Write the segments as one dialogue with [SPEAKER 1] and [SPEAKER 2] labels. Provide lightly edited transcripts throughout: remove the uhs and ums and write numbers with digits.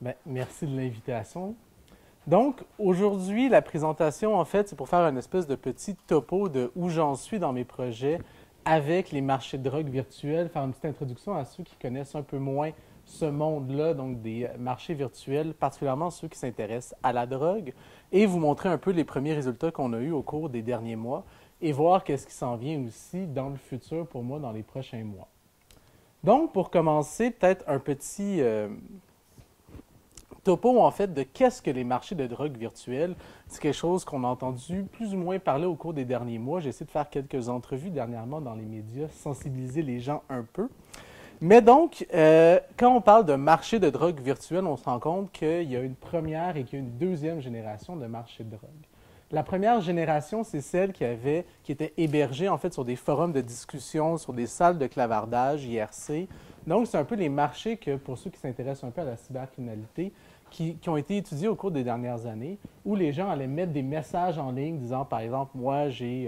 [SPEAKER 1] Ben, merci de l'invitation. Donc, aujourd'hui, la présentation, en fait, c'est pour faire une espèce de petit topo de où j'en suis dans mes projets avec les marchés de drogue virtuels, faire une petite introduction à ceux qui connaissent un peu moins ce monde-là, donc des marchés virtuels, particulièrement ceux qui s'intéressent à la drogue, et vous montrer un peu les premiers résultats qu'on a eus au cours des derniers mois et voir qu'est-ce qui s'en vient aussi dans le futur pour moi dans les prochains mois. Donc, pour commencer, peut-être un petit topo en fait de qu'est-ce que les marchés de drogue virtuels. C'est quelque chose qu'on a entendu plus ou moins parler au cours des derniers mois. J'ai essayé de faire quelques entrevues dernièrement dans les médias, sensibiliser les gens un peu. Mais donc, quand on parle de marché de drogue virtuel, on se rend compte qu'il y a une première et qu'il y a une deuxième génération de marché de drogue. La première génération, c'est celle qui était hébergée en fait sur des forums de discussion, sur des salles de clavardage, IRC. Donc, c'est un peu les marchés que, pour ceux qui s'intéressent un peu à la cybercriminalité, qui ont été étudiés au cours des dernières années, où les gens allaient mettre des messages en ligne disant, par exemple, moi, j'ai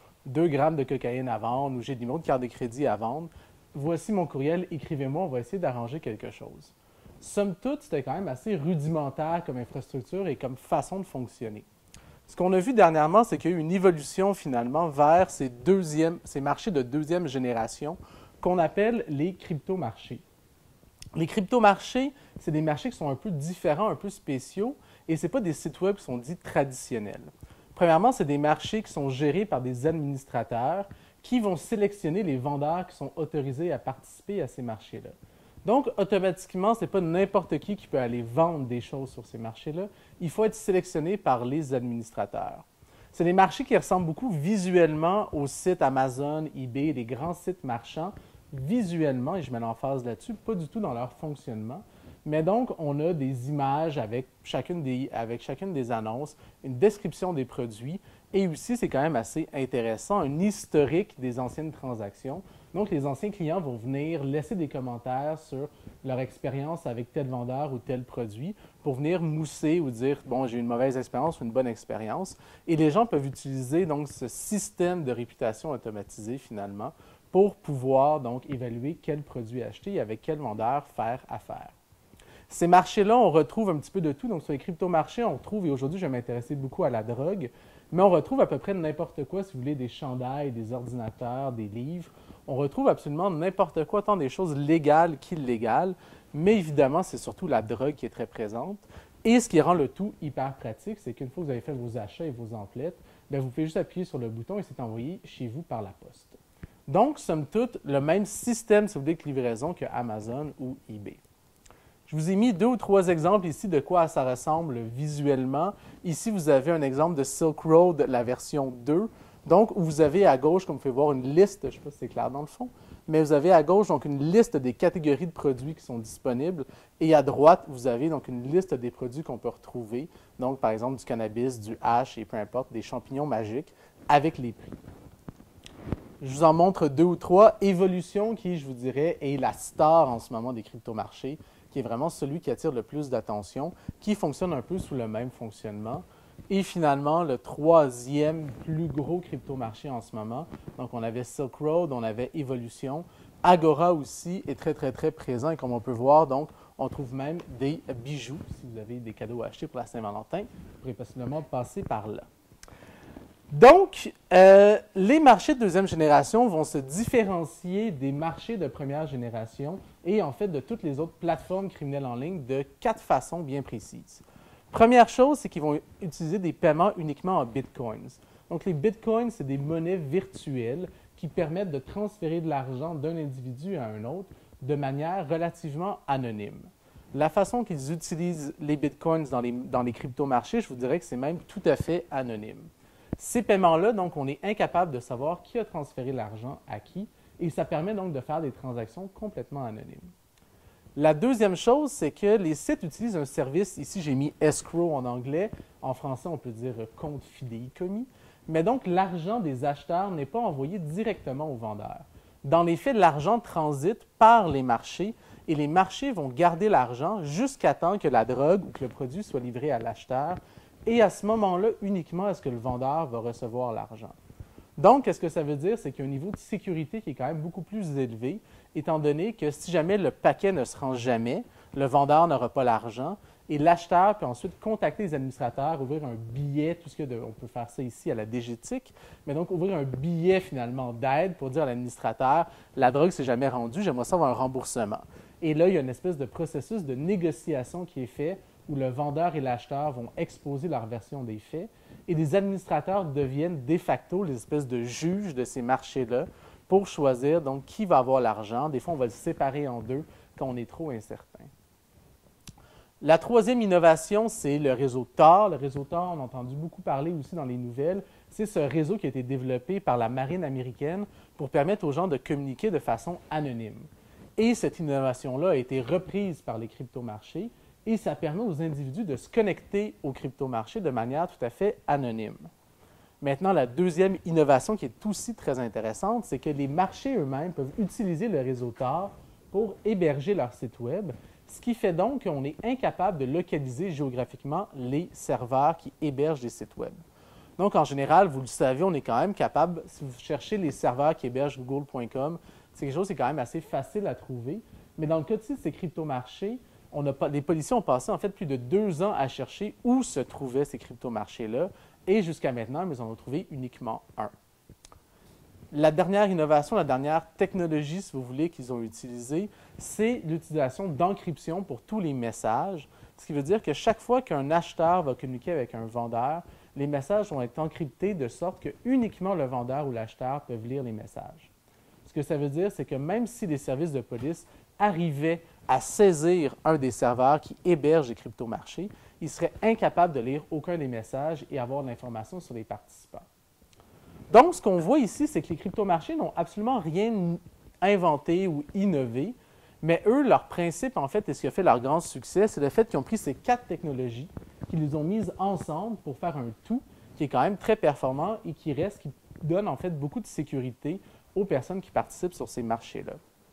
[SPEAKER 1] 2 grammes de cocaïne à vendre ou j'ai des mots de carte de crédit à vendre. Voici mon courriel, écrivez-moi, on va essayer d'arranger quelque chose. Somme toute, c'était quand même assez rudimentaire comme infrastructure et comme façon de fonctionner. Ce qu'on a vu dernièrement, c'est qu'il y a eu une évolution finalement vers ces marchés de deuxième génération qu'on appelle les crypto-marchés. Les crypto-marchés, c'est des marchés qui sont un peu différents, un peu spéciaux, et ce pas des sites web qui sont dits traditionnels. Premièrement, c'est des marchés qui sont gérés par des administrateurs qui vont sélectionner les vendeurs qui sont autorisés à participer à ces marchés-là. Donc, automatiquement, ce n'est pas n'importe qui peut aller vendre des choses sur ces marchés-là. Il faut être sélectionné par les administrateurs. C'est des marchés qui ressemblent beaucoup visuellement aux sites Amazon, eBay, les grands sites marchands, visuellement, et je mets l'emphase là-dessus, pas du tout dans leur fonctionnement. Mais donc, on a des images avec chacune des annonces, une description des produits, et aussi, c'est quand même assez intéressant, un historique des anciennes transactions. Donc, les anciens clients vont venir laisser des commentaires sur leur expérience avec tel vendeur ou tel produit pour venir mousser ou dire, bon, j'ai eu une mauvaise expérience ou une bonne expérience. Et les gens peuvent utiliser donc ce système de réputation automatisé finalement pour pouvoir donc évaluer quel produit acheter et avec quel vendeur faire affaire. Ces marchés-là, on retrouve un petit peu de tout. Donc, sur les crypto-marchés, on trouve, et aujourd'hui, je vais m'intéresser beaucoup à la drogue, mais on retrouve à peu près n'importe quoi, si vous voulez, des chandails, des ordinateurs, des livres. On retrouve absolument n'importe quoi, tant des choses légales qu'illégales, mais évidemment, c'est surtout la drogue qui est très présente. Et ce qui rend le tout hyper pratique, c'est qu'une fois que vous avez fait vos achats et vos emplettes, bien, vous pouvez juste appuyer sur le bouton et c'est envoyé chez vous par la poste. Donc, somme toute, le même système, si vous voulez, de livraison que Amazon ou eBay. Je vous ai mis 2 ou 3 exemples ici de quoi ça ressemble visuellement. Ici, vous avez un exemple de Silk Road, la version 2. Donc, où vous avez à gauche, comme vous pouvez voir, une liste, je ne sais pas si c'est clair dans le fond, mais vous avez à gauche donc une liste des catégories de produits qui sont disponibles. Et à droite, vous avez donc une liste des produits qu'on peut retrouver. Donc, par exemple, du cannabis, du hash et peu importe, des champignons magiques avec les prix. Je vous en montre 2 ou 3. Evolution, qui, je vous dirais, est la star en ce moment des crypto-marchés, qui est vraiment celui qui attire le plus d'attention, qui fonctionne un peu sous le même fonctionnement. Et finalement, le troisième plus gros crypto-marché en ce moment, donc on avait Silk Road, on avait Evolution. Agora aussi est très, très, très présent. Et comme on peut voir, donc, on trouve même des bijoux. Si vous avez des cadeaux à acheter pour la Saint-Valentin, vous pourrez possiblement passer par là. Donc, les marchés de deuxième génération vont se différencier des marchés de première génération et en fait de toutes les autres plateformes criminelles en ligne de 4 façons bien précises. Première chose, c'est qu'ils vont utiliser des paiements uniquement en bitcoins. Donc, les bitcoins, c'est des monnaies virtuelles qui permettent de transférer de l'argent d'un individu à un autre de manière relativement anonyme. La façon qu'ils utilisent les bitcoins dans les crypto-marchés, je vous dirais que c'est même tout à fait anonyme. Ces paiements-là, donc, on est incapable de savoir qui a transféré l'argent à qui, et ça permet donc de faire des transactions complètement anonymes. La deuxième chose, c'est que les sites utilisent un service, ici j'ai mis escrow en anglais, en français on peut dire compte fidéicommis, mais donc l'argent des acheteurs n'est pas envoyé directement aux vendeurs. Dans les faits, l'argent transite par les marchés et les marchés vont garder l'argent jusqu'à temps que la drogue ou que le produit soit livré à l'acheteur. Et à ce moment-là, uniquement est-ce que le vendeur va recevoir l'argent. Donc, qu'est-ce que ça veut dire? C'est qu'il y a un niveau de sécurité qui est quand même beaucoup plus élevé, étant donné que si jamais le paquet ne se rend jamais, le vendeur n'aura pas l'argent et l'acheteur peut ensuite contacter les administrateurs, ouvrir un billet, tout ce que on peut faire ça ici à la DGTIC, mais donc ouvrir un billet finalement d'aide pour dire à l'administrateur la drogue s'est jamais rendue, j'aimerais ça avoir un remboursement. Et là, il y a une espèce de processus de négociation qui est fait où le vendeur et l'acheteur vont exposer leur version des faits et des administrateurs deviennent de facto les espèces de juges de ces marchés-là pour choisir donc qui va avoir l'argent. Des fois, on va le séparer en deux quand on est trop incertain. La troisième innovation, c'est le réseau Tor. Le réseau Tor, on a entendu beaucoup parler aussi dans les nouvelles. C'est ce réseau qui a été développé par la marine américaine pour permettre aux gens de communiquer de façon anonyme. Et cette innovation-là a été reprise par les cryptomarchés et ça permet aux individus de se connecter aux cryptomarchés de manière tout à fait anonyme. Maintenant, la deuxième innovation qui est aussi très intéressante, c'est que les marchés eux-mêmes peuvent utiliser le réseau Tor pour héberger leur site Web, ce qui fait donc qu'on est incapable de localiser géographiquement les serveurs qui hébergent les sites Web. Donc, en général, vous le savez, on est quand même capable, si vous cherchez les serveurs qui hébergent google.com, c'est quelque chose qui est quand même assez facile à trouver. Mais dans le cas de ces cryptomarchés, les policiers ont passé en fait plus de 2 ans à chercher où se trouvaient ces cryptomarchés-là. Et jusqu'à maintenant, ils en ont trouvé uniquement un. La dernière innovation, la dernière technologie, si vous voulez, qu'ils ont utilisée, c'est l'utilisation d'encryption pour tous les messages. Ce qui veut dire que chaque fois qu'un acheteur va communiquer avec un vendeur, les messages vont être encryptés de sorte que uniquement le vendeur ou l'acheteur peuvent lire les messages. Ce que ça veut dire, c'est que même si les services de police arrivaient à saisir un des serveurs qui héberge les cryptomarchés, ils seraient incapables de lire aucun des messages et avoir de l'information sur les participants. Donc, ce qu'on voit ici, c'est que les cryptomarchés n'ont absolument rien inventé ou innové, mais eux, leur principe, en fait, et ce qui a fait leur grand succès, c'est le fait qu'ils ont pris ces 4 technologies, qu'ils les ont mises ensemble pour faire un tout qui est quand même très performant et qui donne en fait beaucoup de sécurité aux personnes qui participent sur ces marchés-là.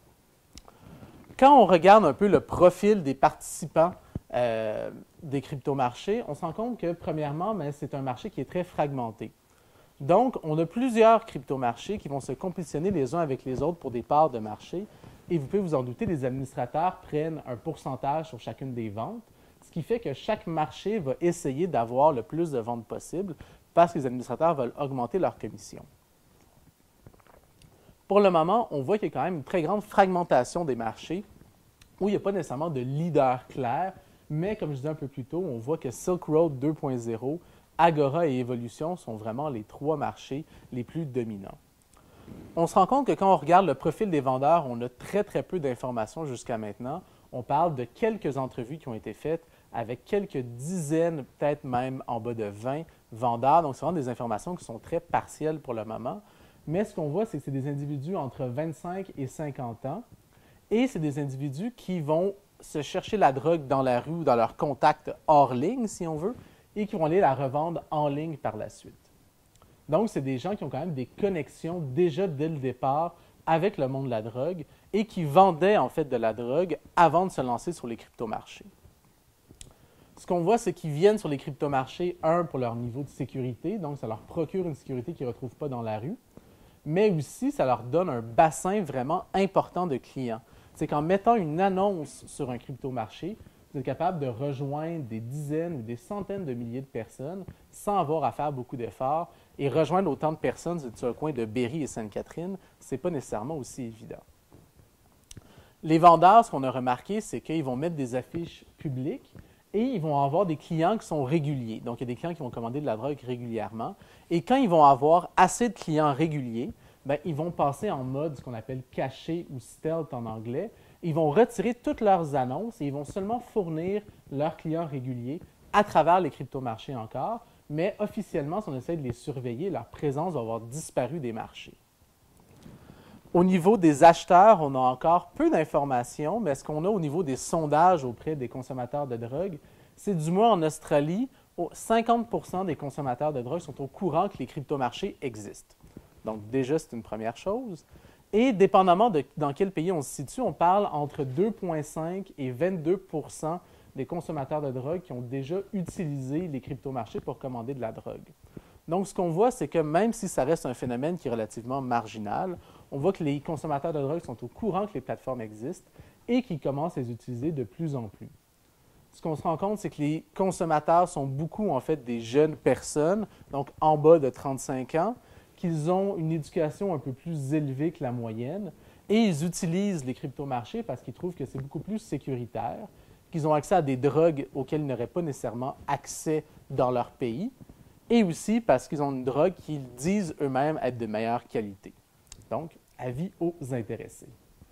[SPEAKER 1] Quand on regarde un peu le profil des participants des cryptomarchés, on se rend compte que, premièrement, c'est un marché qui est très fragmenté. Donc, on a plusieurs cryptomarchés qui vont se compétitionner les uns avec les autres pour des parts de marché. Et vous pouvez vous en douter, les administrateurs prennent un pourcentage sur chacune des ventes, ce qui fait que chaque marché va essayer d'avoir le plus de ventes possible parce que les administrateurs veulent augmenter leur commission. Pour le moment, on voit qu'il y a quand même une très grande fragmentation des marchés où il n'y a pas nécessairement de leader clair, mais comme je disais un peu plus tôt, on voit que Silk Road 2.0, Agora et Evolution sont vraiment les 3 marchés les plus dominants. On se rend compte que quand on regarde le profil des vendeurs, on a très, très peu d'informations jusqu'à maintenant. On parle de quelques entrevues qui ont été faites avec quelques dizaines, peut-être même en bas de 20 vendeurs. Donc, c'est vraiment des informations qui sont très partielles pour le moment. Mais ce qu'on voit, c'est que c'est des individus entre 25 et 50 ans. Et c'est des individus qui vont se chercher la drogue dans la rue ou dans leur contact hors ligne, si on veut, et qui vont aller la revendre en ligne par la suite. Donc, c'est des gens qui ont quand même des connexions déjà dès le départ avec le monde de la drogue et qui vendaient en fait de la drogue avant de se lancer sur les cryptomarchés. Ce qu'on voit, c'est qu'ils viennent sur les cryptomarchés, pour leur niveau de sécurité, donc ça leur procure une sécurité qu'ils ne retrouvent pas dans la rue, mais aussi ça leur donne un bassin vraiment important de clients. C'est qu'en mettant une annonce sur un cryptomarché, vous êtes capable de rejoindre des dizaines ou des centaines de milliers de personnes sans avoir à faire beaucoup d'efforts. Et rejoindre autant de personnes sur le coin de Berry et Sainte-Catherine, ce n'est pas nécessairement aussi évident. Les vendeurs, ce qu'on a remarqué, c'est qu'ils vont mettre des affiches publiques et ils vont avoir des clients qui sont réguliers. Donc, il y a des clients qui vont commander de la drogue régulièrement. Et quand ils vont avoir assez de clients réguliers, ils vont passer en mode ce qu'on appelle caché ou stealth en anglais. Ils vont retirer toutes leurs annonces et ils vont seulement fournir leurs clients réguliers à travers les cryptomarchés encore. Mais officiellement, si on essaie de les surveiller, leur présence va avoir disparu des marchés. Au niveau des acheteurs, on a encore peu d'informations, mais ce qu'on a au niveau des sondages auprès des consommateurs de drogue, c'est du moins en Australie, 50% des consommateurs de drogue sont au courant que les cryptomarchés existent. Donc déjà, c'est une première chose. Et dépendamment de dans quel pays on se situe, on parle entre 2,5 et 22% des consommateurs de drogue qui ont déjà utilisé les cryptomarchés pour commander de la drogue. Donc, ce qu'on voit, c'est que même si ça reste un phénomène qui est relativement marginal, on voit que les consommateurs de drogue sont au courant que les plateformes existent et qui commencent à les utiliser de plus en plus. Ce qu'on se rend compte, c'est que les consommateurs sont beaucoup, en fait, des jeunes personnes, donc en bas de 35 ans, qu'ils ont une éducation un peu plus élevée que la moyenne, et ils utilisent les cryptomarchés parce qu'ils trouvent que c'est beaucoup plus sécuritaire, qu'ils ont accès à des drogues auxquelles ils n'auraient pas nécessairement accès dans leur pays, et aussi parce qu'ils ont une drogue qu'ils disent eux-mêmes être de meilleure qualité. Donc, avis aux intéressés.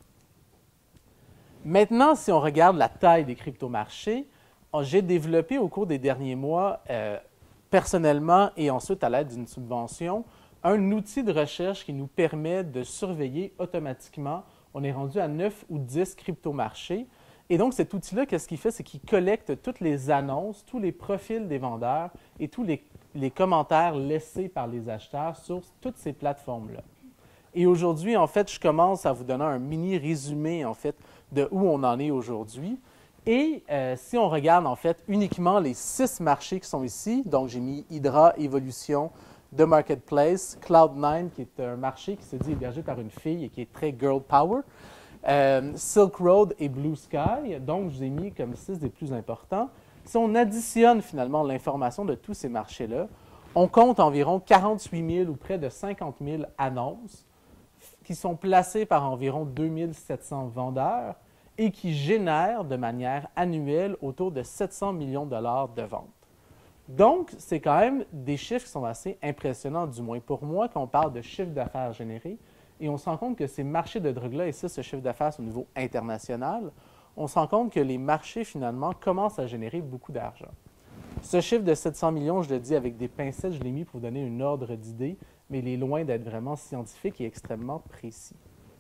[SPEAKER 1] Maintenant, si on regarde la taille des cryptomarchés, j'ai développé au cours des derniers mois, personnellement et ensuite à l'aide d'une subvention, un outil de recherche qui nous permet de surveiller automatiquement. On est rendu à 9 ou 10 cryptomarchés. Et donc, cet outil-là, qu'est-ce qu'il fait? C'est qu'il collecte toutes les annonces, tous les profils des vendeurs et tous les commentaires laissés par les acheteurs sur toutes ces plateformes-là. Et aujourd'hui, en fait, je commence à vous donner un mini résumé, en fait, de où on en est aujourd'hui. Et si on regarde, en fait, uniquement les 6 marchés qui sont ici, donc j'ai mis Hydra, Evolution, The Marketplace, Cloud9, qui est un marché qui se dit hébergé par une fille et qui est très girl power, Silk Road et Blue Sky, donc je vous ai mis comme 6 des plus importants. Si on additionne finalement l'information de tous ces marchés-là, on compte environ 48 000 ou près de 50 000 annonces qui sont placées par environ 2 700 vendeurs et qui génèrent de manière annuelle autour de 700 millions de dollars de ventes. Donc, c'est quand même des chiffres qui sont assez impressionnants, du moins pour moi, quand on parle de chiffre d'affaires généré. Et on se rend compte que ces marchés de drogue-là, et ça, ce chiffre d'affaires au niveau international, on se rend compte que les marchés, finalement, commencent à générer beaucoup d'argent. Ce chiffre de 700 millions, je le dis avec des pincettes, je l'ai mis pour donner un ordre d'idée, mais il est loin d'être vraiment scientifique et extrêmement précis.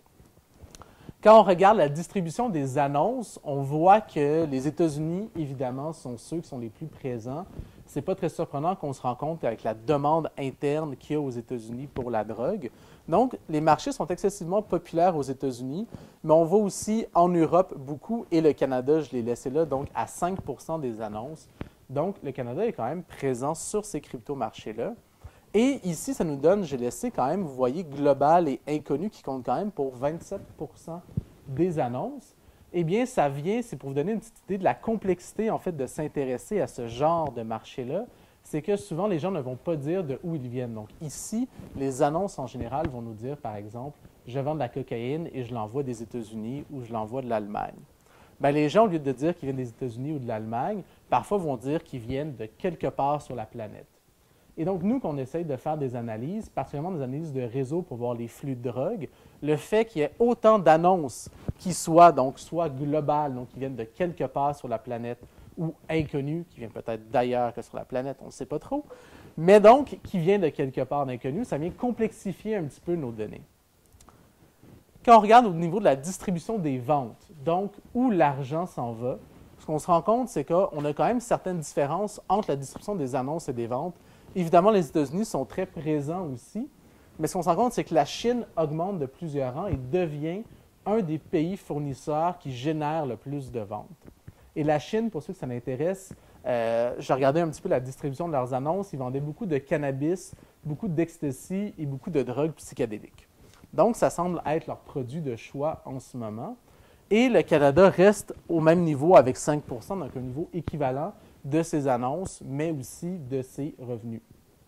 [SPEAKER 1] Quand on regarde la distribution des annonces, on voit que les États-Unis, évidemment, sont ceux qui sont les plus présents. Ce n'est pas très surprenant qu'on se rend compte qu'avec la demande interne qu'il y a aux États-Unis pour la drogue. Donc, les marchés sont excessivement populaires aux États-Unis, mais on voit aussi en Europe beaucoup, et le Canada, je l'ai laissé là, donc à 5 % des annonces. Donc, le Canada est quand même présent sur ces crypto-marchés-là. Et ici, ça nous donne, j'ai laissé quand même, vous voyez, global et inconnu qui compte quand même pour 27 % des annonces. Eh bien, ça vient, c'est pour vous donner une petite idée de la complexité, en fait, de s'intéresser à ce genre de marché-là. C'est que souvent, les gens ne vont pas dire de où ils viennent. Donc, ici, les annonces en général vont nous dire, par exemple, je vends de la cocaïne et je l'envoie des États-Unis ou je l'envoie de l'Allemagne. Bien, les gens, au lieu de dire qu'ils viennent des États-Unis ou de l'Allemagne, parfois vont dire qu'ils viennent de quelque part sur la planète. Et donc, nous, qu'on essaye de faire des analyses, particulièrement des analyses de réseau pour voir les flux de drogue, le fait qu'il y ait autant d'annonces qui soient, donc, soit globales, donc qui viennent de quelque part sur la planète, ou inconnues, qui viennent peut-être d'ailleurs que sur la planète, on ne sait pas trop, mais donc qui viennent de quelque part d'inconnu, ça vient complexifier un petit peu nos données. Quand on regarde au niveau de la distribution des ventes, donc où l'argent s'en va, ce qu'on se rend compte, c'est qu'on a quand même certaines différences entre la distribution des annonces et des ventes. Évidemment, les États-Unis sont très présents aussi, mais ce qu'on se rend compte, c'est que la Chine augmente de plusieurs rangs et devient un des pays fournisseurs qui génère le plus de ventes. Et la Chine, pour ceux que ça m'intéresse, j'ai regardé un petit peu la distribution de leurs annonces. Ils vendaient beaucoup de cannabis, beaucoup d'ecstasy et beaucoup de drogues psychédéliques. Donc, ça semble être leur produit de choix en ce moment. Et le Canada reste au même niveau avec 5 %, donc un niveau équivalent de ses annonces, mais aussi de ses revenus.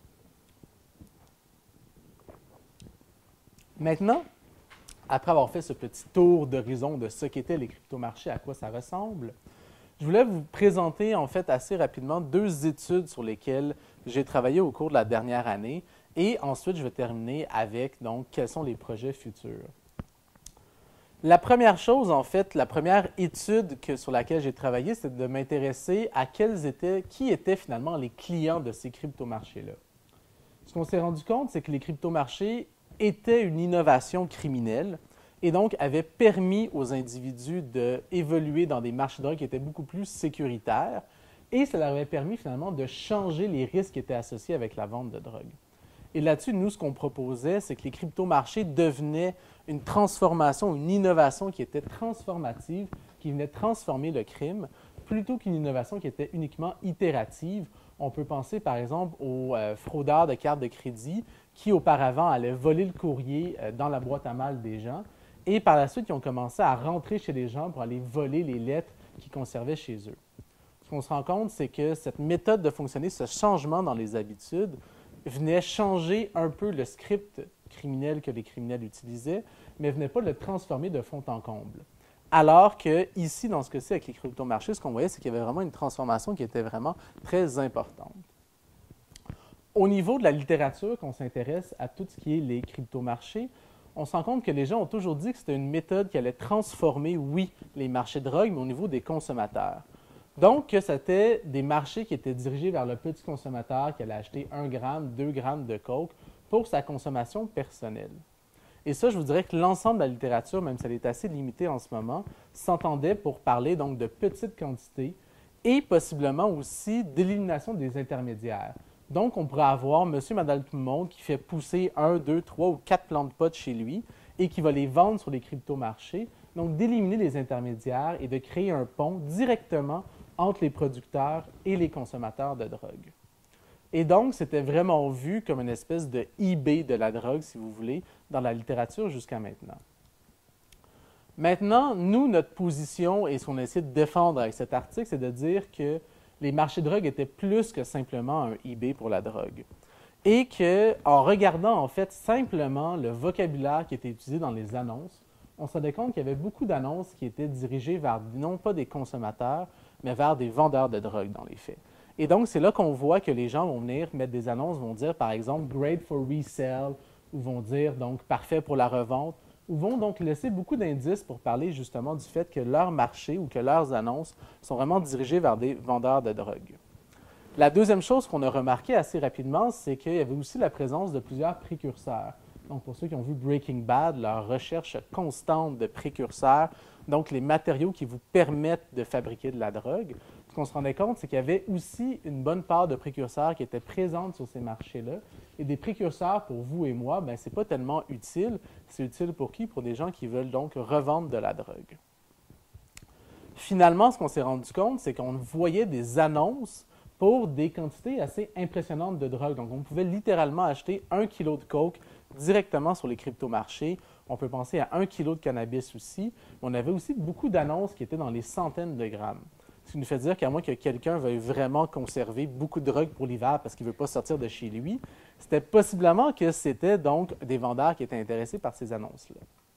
[SPEAKER 1] Maintenant, après avoir fait ce petit tour d'horizon de ce qu'étaient les cryptomarchés, à quoi ça ressemble, je voulais vous présenter en fait assez rapidement 2 études sur lesquelles j'ai travaillé au cours de la dernière année et ensuite je vais terminer avec donc quels sont les projets futurs. La première chose, en fait, la première étude sur laquelle j'ai travaillé, c'est de m'intéresser à qui étaient finalement les clients de ces cryptomarchés-là. Ce qu'on s'est rendu compte, c'est que les cryptomarchés étaient une innovation criminelle et donc avaient permis aux individus d'évoluer dans des marchés de drogue qui étaient beaucoup plus sécuritaires et ça leur avait permis finalement de changer les risques qui étaient associés avec la vente de drogue. Et là-dessus, nous, ce qu'on proposait, c'est que les cryptomarchés devenaient une transformation, une innovation qui était transformative, qui venait transformer le crime, plutôt qu'une innovation qui était uniquement itérative. On peut penser, par exemple, aux fraudeurs de cartes de crédit qui, auparavant, allaient voler le courrier dans la boîte à mal des gens Et par la suite, ils ont commencé à rentrer chez les gens pour aller voler les lettres qu'ils conservaient chez eux. Ce qu'on se rend compte, c'est que cette méthode de fonctionner, ce changement dans les habitudes, venait changer un peu le script criminel que les criminels utilisaient, mais venait pas le transformer de fond en comble. Alors que ici, dans ce cas-ci, avec les cryptomarchés, ce qu'on voyait, c'est qu'il y avait vraiment une transformation qui était vraiment très importante. Au niveau de la littérature, qu'on s'intéresse à tout ce qui est les cryptomarchés, on se rend compte que les gens ont toujours dit que c'était une méthode qui allait transformer, oui, les marchés de drogue, mais au niveau des consommateurs. Donc, que c'était des marchés qui étaient dirigés vers le petit consommateur qui allait acheter 1 gramme, 2 grammes de coke pour sa consommation personnelle. Et ça, je vous dirais que l'ensemble de la littérature, même si elle est assez limitée en ce moment, s'entendait pour parler donc de petites quantités et possiblement aussi d'élimination des intermédiaires. Donc, on pourrait avoir monsieur, madame, tout le monde qui fait pousser 1, 2, 3 ou 4 plants de pot chez lui et qui va les vendre sur les cryptomarchés. Donc, d'éliminer les intermédiaires et de créer un pont directement entre les producteurs et les consommateurs de drogue. Et donc, c'était vraiment vu comme une espèce de eBay de la drogue, si vous voulez, dans la littérature jusqu'à maintenant. Maintenant, nous, notre position et ce qu'on essaie de défendre avec cet article, c'est de dire que les marchés de drogue étaient plus que simplement un eBay pour la drogue. Et qu'en regardant, en fait, simplement le vocabulaire qui était utilisé dans les annonces, on se rendait compte qu'il y avait beaucoup d'annonces qui étaient dirigées vers non pas des consommateurs, mais vers des vendeurs de drogue dans les faits. Et donc, c'est là qu'on voit que les gens vont venir mettre des annonces, vont dire, par exemple, great for resale, ou vont dire, donc, parfait pour la revente, ou vont donc laisser beaucoup d'indices pour parler justement du fait que leur marché ou que leurs annonces sont vraiment dirigées vers des vendeurs de drogue. La deuxième chose qu'on a remarqué assez rapidement, c'est qu'il y avait aussi la présence de plusieurs précurseurs. Donc, pour ceux qui ont vu Breaking Bad, leur recherche constante de précurseurs, donc les matériaux qui vous permettent de fabriquer de la drogue. Ce qu'on se rendait compte, c'est qu'il y avait aussi une bonne part de précurseurs qui étaient présentes sur ces marchés-là. Et des précurseurs, pour vous et moi, ce n'est pas tellement utile. C'est utile pour qui? Pour des gens qui veulent donc revendre de la drogue. Finalement, ce qu'on s'est rendu compte, c'est qu'on voyait des annonces pour des quantités assez impressionnantes de drogue. Donc, on pouvait littéralement acheter 1 kilo de coke directement sur les cryptomarchés. On peut penser à 1 kilo de cannabis aussi. On avait aussi beaucoup d'annonces qui étaient dans les centaines de grammes. Ce qui nous fait dire qu'à moins que quelqu'un veuille vraiment conserver beaucoup de drogue pour l'hiver parce qu'il ne veut pas sortir de chez lui, c'était possiblement que c'était donc des vendeurs qui étaient intéressés par ces annonces-là.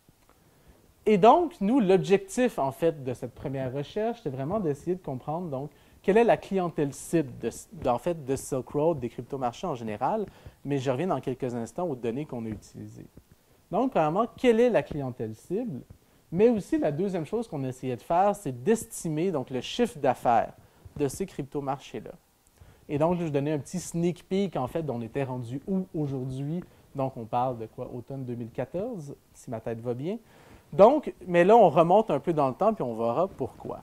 [SPEAKER 1] Et donc, nous, l'objectif, en fait, de cette première recherche, c'était vraiment d'essayer de comprendre, donc, quelle est la clientèle cible de Silk Road, des cryptomarchés en général, mais je reviens dans quelques instants aux données qu'on a utilisées. Donc, premièrement, quelle est la clientèle cible? Mais aussi, la deuxième chose qu'on a essayé de faire, c'est d'estimer donc, le chiffre d'affaires de ces cryptomarchés-là. Et donc, je vais vous donner un petit sneak peek, en fait, dont on était rendu où aujourd'hui. Donc, on parle de quoi? Automne 2014, si ma tête va bien. Donc, mais là, on remonte un peu dans le temps, puis on verra pourquoi.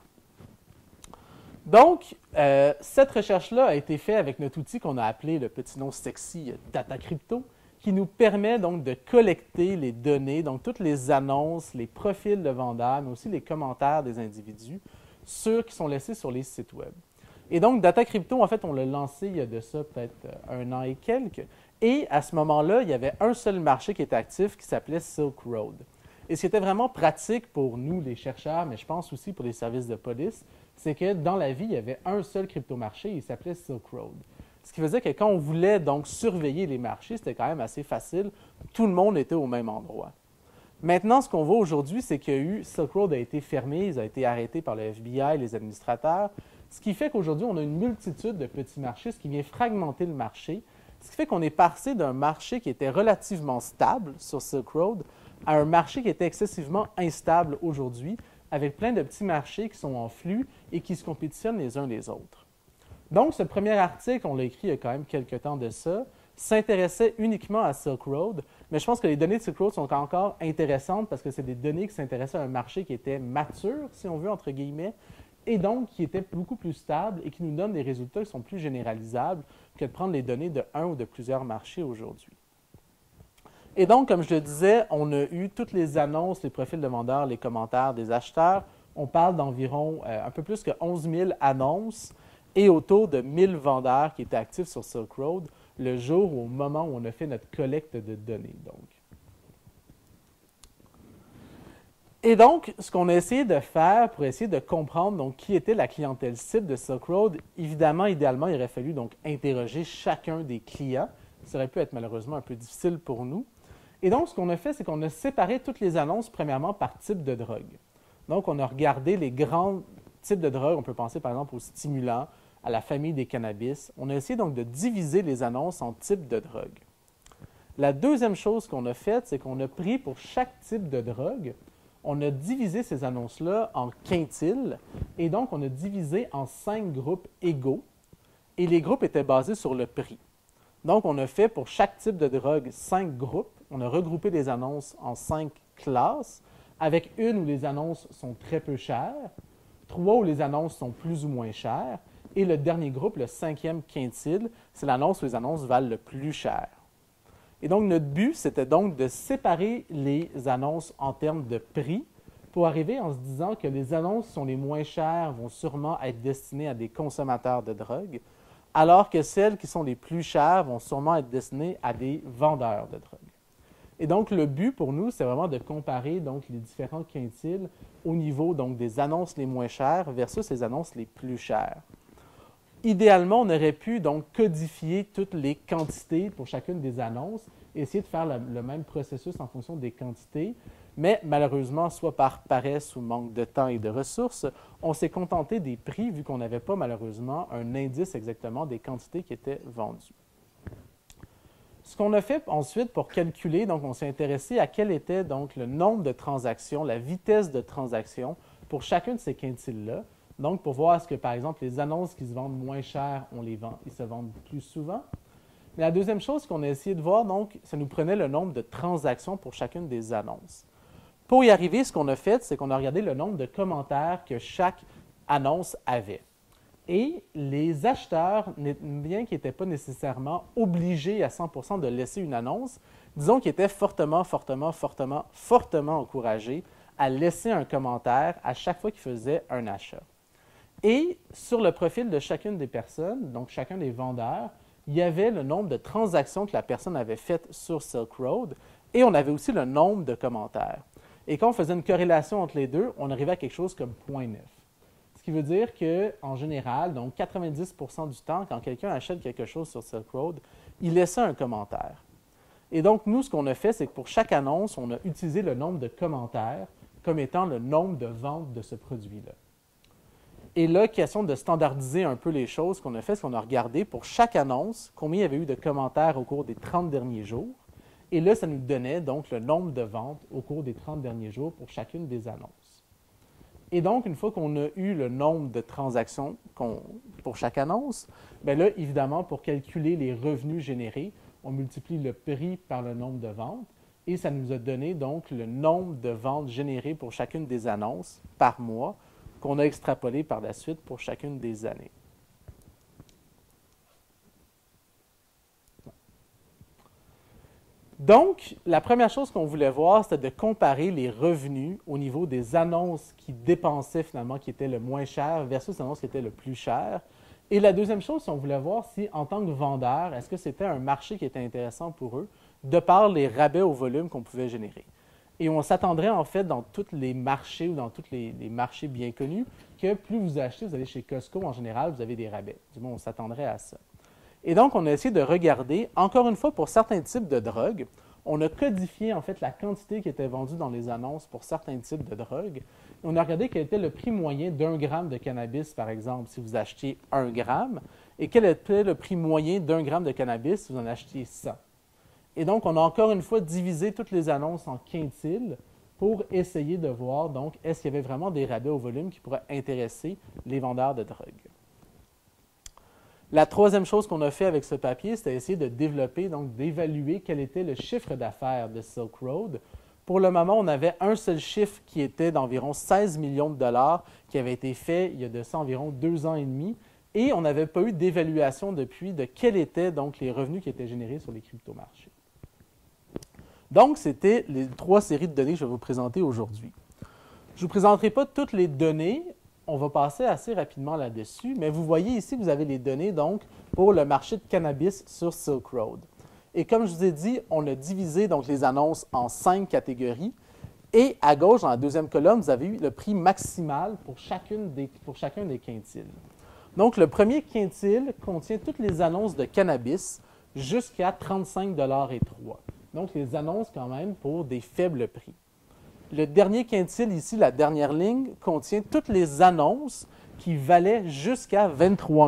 [SPEAKER 1] Donc, cette recherche-là a été faite avec notre outil qu'on a appelé le petit nom sexy Data Crypto, qui nous permet donc de collecter les données, donc toutes les annonces, les profils de vendeurs, mais aussi les commentaires des individus qui sont laissés sur les sites web. Et donc, Data Crypto, en fait, on l'a lancé il y a de ça peut-être 1 an et quelques. Et à ce moment-là, il y avait un seul marché qui était actif qui s'appelait Silk Road. Et ce qui était vraiment pratique pour nous, les chercheurs, mais je pense aussi pour les services de police, c'est que dans la vie, il y avait un seul crypto-marché, il s'appelait Silk Road. Ce qui faisait que quand on voulait donc surveiller les marchés, c'était quand même assez facile. Tout le monde était au même endroit. Maintenant, ce qu'on voit aujourd'hui, c'est qu'il y a eu, Silk Road a été fermé, ils ont été arrêtés par le FBI, les administrateurs, ce qui fait qu'aujourd'hui, on a une multitude de petits marchés, ce qui vient fragmenter le marché, ce qui fait qu'on est passé d'un marché qui était relativement stable sur Silk Road à un marché qui était excessivement instable aujourd'hui, avec plein de petits marchés qui sont en flux et qui se compétitionnent les uns les autres. Donc, ce premier article, on l'a écrit il y a quand même quelques temps de ça, s'intéressait uniquement à Silk Road, mais je pense que les données de Silk Road sont encore intéressantes parce que c'est des données qui s'intéressaient à un marché qui était mature, si on veut, entre guillemets, et donc qui était beaucoup plus stable et qui nous donne des résultats qui sont plus généralisables que de prendre les données de un ou de plusieurs marchés aujourd'hui. Et donc, comme je le disais, on a eu toutes les annonces, les profils de vendeurs, les commentaires des acheteurs. On parle d'environ un peu plus que 11 000 annonces et autour de 1 000 vendeurs qui étaient actifs sur Silk Road le jour ou au moment où on a fait notre collecte de données. Donc. Et donc, ce qu'on a essayé de faire pour essayer de comprendre donc, qui était la clientèle cible de Silk Road, évidemment, idéalement, il aurait fallu donc interroger chacun des clients. Ça aurait pu être malheureusement un peu difficile pour nous. Et donc, ce qu'on a fait, c'est qu'on a séparé toutes les annonces, premièrement, par type de drogue. Donc, on a regardé les grands types de drogues. On peut penser, par exemple, aux stimulants, à la famille des cannabis. On a essayé donc de diviser les annonces en types de drogue. La deuxième chose qu'on a faite, c'est qu'on a pris pour chaque type de drogue, on a divisé ces annonces-là en quintiles et donc on a divisé en 5 groupes égaux et les groupes étaient basés sur le prix. Donc on a fait pour chaque type de drogue 5 groupes, on a regroupé les annonces en 5 classes avec une où les annonces sont très peu chères, 3 où les annonces sont plus ou moins chères et le dernier groupe, le 5e quintile, c'est l'annonce où les annonces valent le plus cher. Et donc, notre but, c'était donc de séparer les annonces en termes de prix pour arriver en se disant que les annonces qui sont les moins chères vont sûrement être destinées à des consommateurs de drogue, alors que celles qui sont les plus chères vont sûrement être destinées à des vendeurs de drogue. Et donc, le but pour nous, c'est vraiment de comparer donc, les différents quintiles au niveau donc, des annonces les moins chères versus les annonces les plus chères. Idéalement, on aurait pu donc codifier toutes les quantités pour chacune des annonces et essayer de faire le même processus en fonction des quantités, mais malheureusement, soit par paresse ou manque de temps et de ressources, on s'est contenté des prix vu qu'on n'avait pas malheureusement un indice exactement des quantités qui étaient vendues. Ce qu'on a fait ensuite pour calculer, donc on s'est intéressé à quel était donc le nombre de transactions, la vitesse de transaction pour chacun de ces quintiles-là. Donc, pour voir est-ce que, par exemple, les annonces qui se vendent moins cher, ils se vendent plus souvent. Mais la deuxième chose qu'on a essayé de voir, donc, ça nous prenait le nombre de transactions pour chacune des annonces. Pour y arriver, ce qu'on a fait, c'est qu'on a regardé le nombre de commentaires que chaque annonce avait. Et les acheteurs, bien qu'ils n'étaient pas nécessairement obligés à 100% de laisser une annonce, disons qu'ils étaient fortement encouragés à laisser un commentaire à chaque fois qu'ils faisaient un achat. Et sur le profil de chacune des personnes, donc chacun des vendeurs, il y avait le nombre de transactions que la personne avait faites sur Silk Road et on avait aussi le nombre de commentaires. Et quand on faisait une corrélation entre les deux, on arrivait à quelque chose comme 0,9. Ce qui veut dire qu'en général, donc 90% du temps, quand quelqu'un achète quelque chose sur Silk Road, il laissait un commentaire. Et donc, nous, ce qu'on a fait, c'est que pour chaque annonce, on a utilisé le nombre de commentaires comme étant le nombre de ventes de ce produit-là. Et là, question de standardiser un peu les choses, ce qu'on a fait, c'est qu'on a regardé pour chaque annonce combien il y avait eu de commentaires au cours des 30 derniers jours. Et là, ça nous donnait donc le nombre de ventes au cours des 30 derniers jours pour chacune des annonces. Et donc, une fois qu'on a eu le nombre de transactions pour chaque annonce, bien là, évidemment, pour calculer les revenus générés, on multiplie le prix par le nombre de ventes et ça nous a donné donc le nombre de ventes générées pour chacune des annonces par mois qu'on a extrapolé par la suite pour chacune des années. Donc, la première chose qu'on voulait voir, c'était de comparer les revenus au niveau des annonces qui dépensaient finalement, qui étaient le moins cher, versus les annonces qui étaient le plus cher. Et la deuxième chose, on voulait voir si, en tant que vendeur, est-ce que c'était un marché qui était intéressant pour eux, de par les rabais au volume qu'on pouvait générer. Et on s'attendrait en fait dans tous les marchés ou dans tous les marchés bien connus que plus vous achetez, vous allez chez Costco en général, vous avez des rabais. Du moins, on s'attendrait à ça. Et donc, on a essayé de regarder, encore une fois, pour certains types de drogues, on a codifié en fait la quantité qui était vendue dans les annonces pour certains types de drogues. Et on a regardé quel était le prix moyen d'1 gramme de cannabis, par exemple, si vous achetiez 1 gramme, et quel était le prix moyen d'1 gramme de cannabis si vous en achetiez 100. Et donc, on a encore une fois divisé toutes les annonces en quintiles pour essayer de voir, donc, est-ce qu'il y avait vraiment des rabais au volume qui pourraient intéresser les vendeurs de drogue. La troisième chose qu'on a fait avec ce papier, c'était essayer de développer, donc d'évaluer quel était le chiffre d'affaires de Silk Road. Pour le moment, on avait un seul chiffre qui était d'environ 16 millions de dollars qui avait été fait il y a de ça environ 2 ans et demi. Et on n'avait pas eu d'évaluation depuis de quels étaient donc les revenus qui étaient générés sur les crypto-marchés. Donc, c'était les 3 séries de données que je vais vous présenter aujourd'hui. Je ne vous présenterai pas toutes les données. On va passer assez rapidement là-dessus, mais vous voyez ici que vous avez les données donc, pour le marché de cannabis sur Silk Road. Et comme je vous ai dit, on a divisé donc, les annonces en 5 catégories. Et à gauche, dans la deuxième colonne, vous avez eu le prix maximal pour chacun des quintiles. Donc, le premier quintile contient toutes les annonces de cannabis jusqu'à 35,03 $. Donc, les annonces quand même pour des faibles prix. Le dernier quintile ici, la dernière ligne, contient toutes les annonces qui valaient jusqu'à 23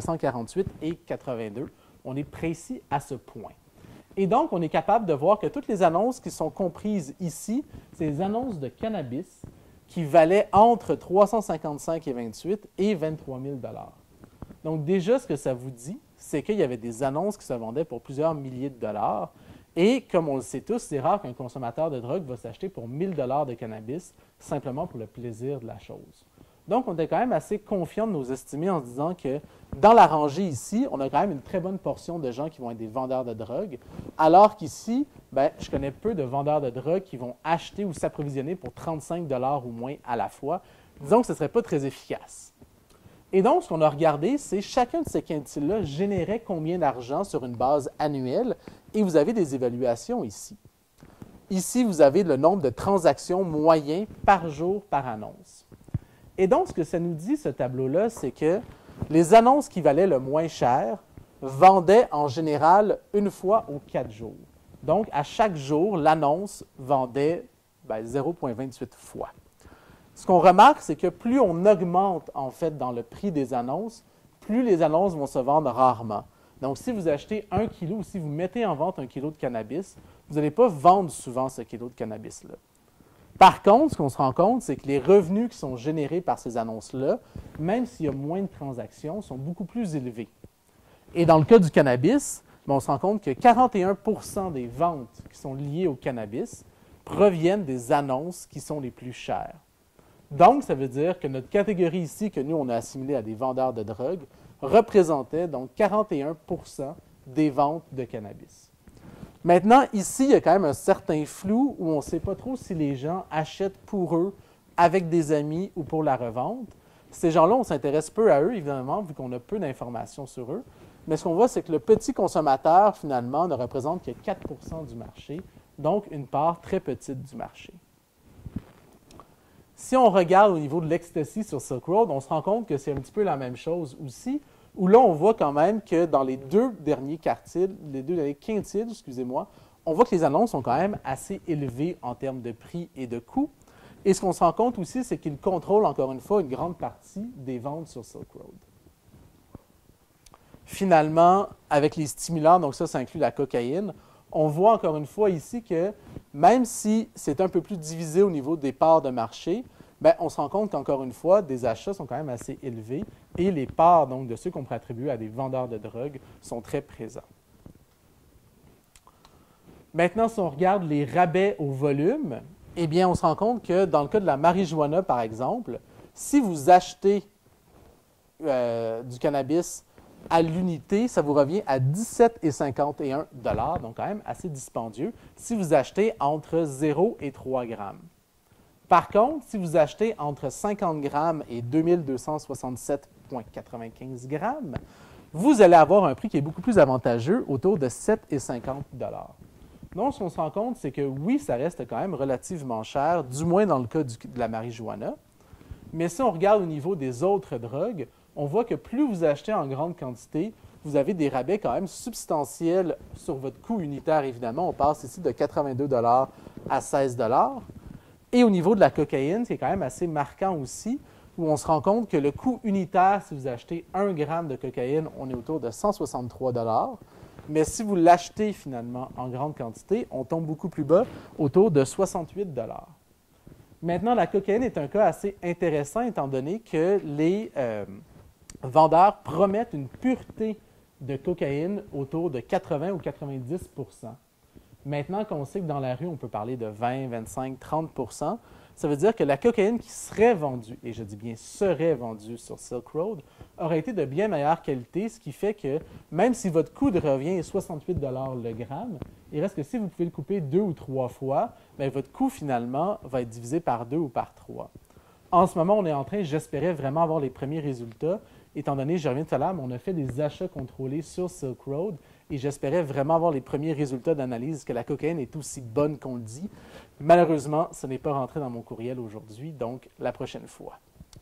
[SPEAKER 1] 548,82 $. On est précis à ce point. Et donc, on est capable de voir que toutes les annonces qui sont comprises ici, c'est les annonces de cannabis qui valaient entre 355,28 $ et 23 000 $. Donc, déjà, ce que ça vous dit, c'est qu'il y avait des annonces qui se vendaient pour plusieurs milliers de dollars. Et comme on le sait tous, c'est rare qu'un consommateur de drogue va s'acheter pour 1 000 $ de cannabis simplement pour le plaisir de la chose. Donc, on était quand même assez confiant de nos estimés en se disant que dans la rangée ici, on a quand même une très bonne portion de gens qui vont être des vendeurs de drogue, alors qu'ici, je connais peu de vendeurs de drogue qui vont acheter ou s'approvisionner pour 35 $ ou moins à la fois. Disons que ce ne serait pas très efficace. Et donc, ce qu'on a regardé, c'est chacun de ces quintiles-là générait combien d'argent sur une base annuelle, et vous avez des évaluations ici. Ici, vous avez le nombre de transactions moyens par jour par annonce. Et donc, ce que ça nous dit, ce tableau-là, c'est que les annonces qui valaient le moins cher vendaient en général une fois aux 4 jours. Donc, à chaque jour, l'annonce vendait 0,28 fois. Ce qu'on remarque, c'est que plus on augmente, en fait, dans le prix des annonces, plus les annonces vont se vendre rarement. Donc, si vous achetez 1 kilo ou si vous mettez en vente 1 kilo de cannabis, vous n'allez pas vendre souvent ce kilo de cannabis-là. Par contre, ce qu'on se rend compte, c'est que les revenus qui sont générés par ces annonces-là, même s'il y a moins de transactions, sont beaucoup plus élevés. Et dans le cas du cannabis, on se rend compte que 41 % des ventes qui sont liées au cannabis proviennent des annonces qui sont les plus chères. Donc, ça veut dire que notre catégorie ici, que nous, on a assimilée à des vendeurs de drogue, représentait donc 41 % des ventes de cannabis. Maintenant, ici, il y a quand même un certain flou où on ne sait pas trop si les gens achètent pour eux, avec des amis ou pour la revente. Ces gens-là, on s'intéresse peu à eux, évidemment, vu qu'on a peu d'informations sur eux. Mais ce qu'on voit, c'est que le petit consommateur, finalement, ne représente que 4 % du marché, donc une part très petite du marché. Si on regarde au niveau de l'ecstasy sur Silk Road, on se rend compte que c'est un petit peu la même chose aussi, où là, on voit quand même que dans les deux derniers quintiles, on voit que les annonces sont quand même assez élevées en termes de prix et de coûts. Et ce qu'on se rend compte aussi, c'est qu'ils contrôlent encore une fois une grande partie des ventes sur Silk Road. Finalement, avec les stimulants, donc ça inclut la cocaïne, on voit encore une fois ici que même si c'est un peu plus divisé au niveau des parts de marché, on se rend compte qu'encore une fois, des achats sont quand même assez élevés et les parts donc, de ceux qu'on pourrait attribuer à des vendeurs de drogue sont très présents. Maintenant, si on regarde les rabais au volume, eh bien, on se rend compte que dans le cas de la marijuana, par exemple, si vous achetez du cannabis à l'unité, ça vous revient à 17,51 $, donc quand même assez dispendieux, si vous achetez entre 0 et 3 grammes. Par contre, si vous achetez entre 50 grammes et 2267,95 grammes, vous allez avoir un prix qui est beaucoup plus avantageux, autour de 7,50 $. Donc, ce qu'on se rend compte, c'est que oui, ça reste quand même relativement cher, du moins dans le cas de la marijuana. Mais si on regarde au niveau des autres drogues, on voit que plus vous achetez en grande quantité, vous avez des rabais quand même substantiels sur votre coût unitaire, évidemment. On passe ici de 82 $ à 16 $. Et au niveau de la cocaïne, c'est quand même assez marquant aussi, où on se rend compte que le coût unitaire, si vous achetez 1 gramme de cocaïne, on est autour de 163 $. Mais si vous l'achetez finalement en grande quantité, on tombe beaucoup plus bas, autour de 68 $. Maintenant, la cocaïne est un cas assez intéressant, étant donné que les vendeurs promettent une pureté de cocaïne autour de 80 ou 90 %. Maintenant qu'on sait que dans la rue, on peut parler de 20, 25, 30 %, ça veut dire que la cocaïne qui serait vendue, et je dis bien serait vendue sur Silk Road, aurait été de bien meilleure qualité, ce qui fait que même si votre coût de revient est 68 $ le gramme, il reste que si vous pouvez le couper 2 ou 3 fois, bien, votre coût finalement va être divisé par 2 ou par 3. En ce moment, on est en train, j'espérais vraiment avoir les premiers résultats, étant donné, je reviens tout à l'heure, mais on a fait des achats contrôlés sur Silk Road et j'espérais vraiment avoir les premiers résultats d'analyse que la cocaïne est aussi bonne qu'on le dit. Malheureusement, ce n'est pas rentré dans mon courriel aujourd'hui, donc la prochaine fois.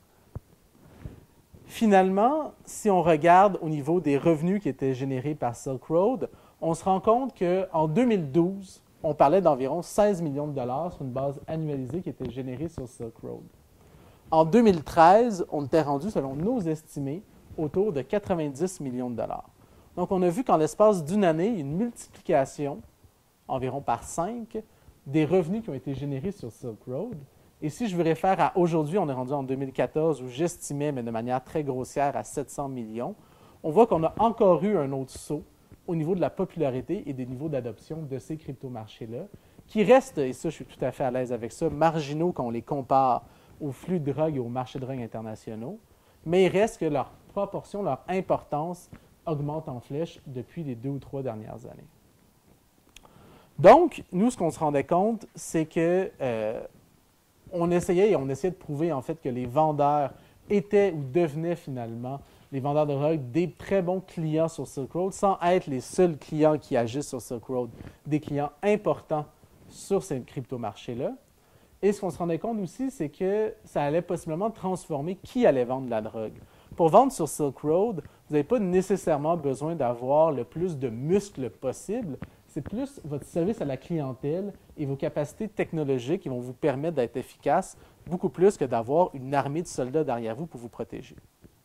[SPEAKER 1] Finalement, si on regarde au niveau des revenus qui étaient générés par Silk Road, on se rend compte qu'en 2012, on parlait d'environ 16 millions de dollars sur une base annualisée qui était générée sur Silk Road. En 2013, on était rendu, selon nos estimés, autour de 90 millions de dollars. Donc, on a vu qu'en l'espace d'une année, il y a une multiplication, environ par 5, des revenus qui ont été générés sur Silk Road. Et si je veux réfère à aujourd'hui, on est rendu en 2014, où j'estimais, mais de manière très grossière, à 700 millions, on voit qu'on a encore eu un autre saut au niveau de la popularité et des niveaux d'adoption de ces crypto-marchés-là, qui restent, et ça, je suis tout à fait à l'aise avec ça, marginaux quand on les compare aux flux de drogue et aux marchés de drogue internationaux, mais il reste que leur proportion, leur importance augmente en flèche depuis les 2 ou 3 dernières années. Donc, nous, ce qu'on se rendait compte, c'est que on essayait de prouver en fait que les vendeurs étaient ou devenaient finalement, les vendeurs de drogue, des très bons clients sur Silk Road, sans être les seuls clients qui agissent sur Silk Road, des clients importants sur ces crypto-marchés-là. Et ce qu'on se rendait compte aussi, c'est que ça allait possiblement transformer qui allait vendre la drogue. Pour vendre sur Silk Road, vous n'avez pas nécessairement besoin d'avoir le plus de muscles possible. C'est plus votre service à la clientèle et vos capacités technologiques qui vont vous permettre d'être efficace, beaucoup plus que d'avoir une armée de soldats derrière vous pour vous protéger.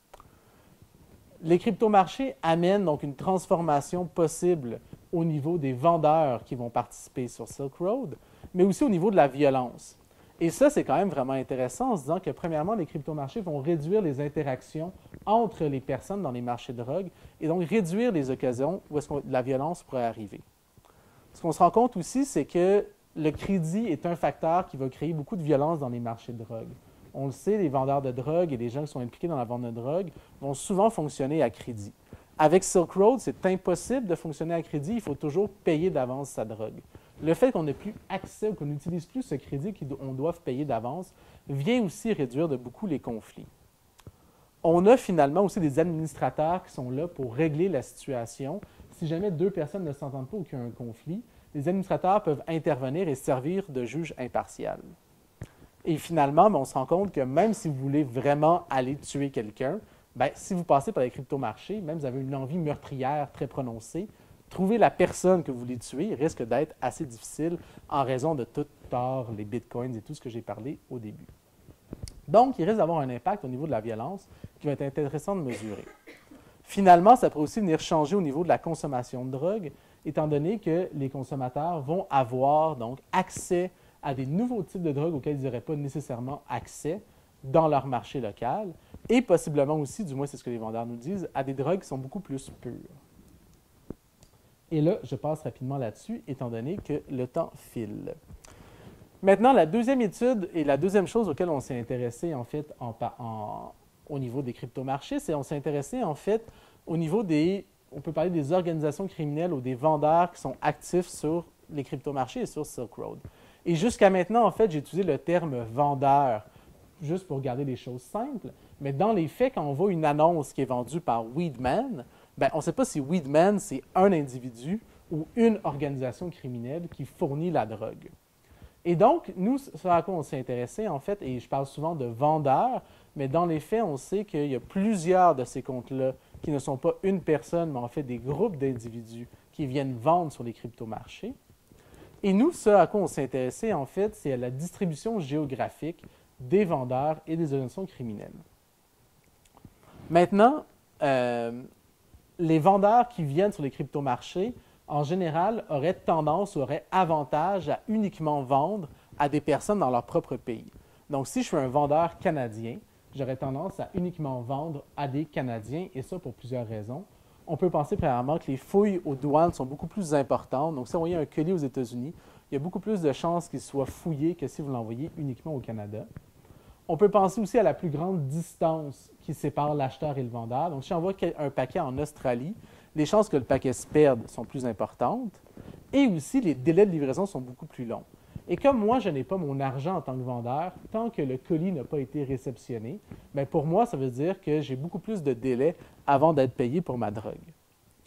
[SPEAKER 1] Les crypto-marchés amènent donc une transformation possible au niveau des vendeurs qui vont participer sur Silk Road, mais aussi au niveau de la violence. Et ça, c'est quand même vraiment intéressant en se disant que, premièrement, les crypto-marchés vont réduire les interactions entre les personnes dans les marchés de drogue et donc réduire les occasions où est-ce que la violence pourrait arriver. Ce qu'on se rend compte aussi, c'est que le crédit est un facteur qui va créer beaucoup de violence dans les marchés de drogue. On le sait, les vendeurs de drogue et les gens qui sont impliqués dans la vente de drogue vont souvent fonctionner à crédit. Avec Silk Road, c'est impossible de fonctionner à crédit, il faut toujours payer d'avance sa drogue. Le fait qu'on n'ait plus accès ou qu'on n'utilise plus ce crédit qu'on doit payer d'avance vient aussi réduire de beaucoup les conflits. On a finalement aussi des administrateurs qui sont là pour régler la situation. Si jamais 2 personnes ne s'entendent pas ou qu'il y a un conflit, les administrateurs peuvent intervenir et servir de juge impartial. Et finalement, on se rend compte que même si vous voulez vraiment aller tuer quelqu'un, si vous passez par les crypto-marchés, même si vous avez une envie meurtrière très prononcée, trouver la personne que vous voulez tuer risque d'être assez difficile en raison de tout tort, les bitcoins et tout ce que j'ai parlé au début. Donc, il risque d'avoir un impact au niveau de la violence qui va être intéressant de mesurer. Finalement, ça pourrait aussi venir changer au niveau de la consommation de drogue, étant donné que les consommateurs vont avoir donc accès à des nouveaux types de drogues auxquels ils n'auraient pas nécessairement accès dans leur marché local, et possiblement aussi, du moins c'est ce que les vendeurs nous disent, à des drogues qui sont beaucoup plus pures. Et là, je passe rapidement là-dessus, étant donné que le temps file. Maintenant, la deuxième étude et la deuxième chose auquel on s'est intéressé, en fait, au niveau des crypto-marchés, c'est qu'on s'est intéressé, en fait, au niveau on peut parler des organisations criminelles ou des vendeurs qui sont actifs sur les crypto-marchés et sur Silk Road. Et jusqu'à maintenant, en fait, j'ai utilisé le terme vendeur, juste pour garder les choses simples, mais dans les faits, quand on voit une annonce qui est vendue par Weedman, on ne sait pas si Weedman, c'est un individu ou une organisation criminelle qui fournit la drogue. Et donc, nous, ce à quoi on s'est intéressé, en fait, et je parle souvent de vendeurs, mais dans les faits, on sait qu'il y a plusieurs de ces comptes-là qui ne sont pas une personne, mais en fait des groupes d'individus qui viennent vendre sur les crypto-marchés. Et nous, ce à quoi on s'est intéressé, en fait, c'est à la distribution géographique des vendeurs et des organisations criminelles. Maintenant, les vendeurs qui viennent sur les crypto-marchés, en général, auraient tendance ou auraient avantage à uniquement vendre à des personnes dans leur propre pays. Donc, si je suis un vendeur canadien, j'aurais tendance à uniquement vendre à des Canadiens, et ça pour plusieurs raisons. On peut penser premièrement que les fouilles aux douanes sont beaucoup plus importantes. Donc, si vous envoyez un colis aux États-Unis, il y a beaucoup plus de chances qu'il soit fouillé que si vous l'envoyez uniquement au Canada. On peut penser aussi à la plus grande distance qui sépare l'acheteur et le vendeur. Donc, si j'envoie un paquet en Australie, les chances que le paquet se perde sont plus importantes. Et aussi, les délais de livraison sont beaucoup plus longs. Et comme moi, je n'ai pas mon argent en tant que vendeur, tant que le colis n'a pas été réceptionné, pour moi, ça veut dire que j'ai beaucoup plus de délais avant d'être payé pour ma drogue.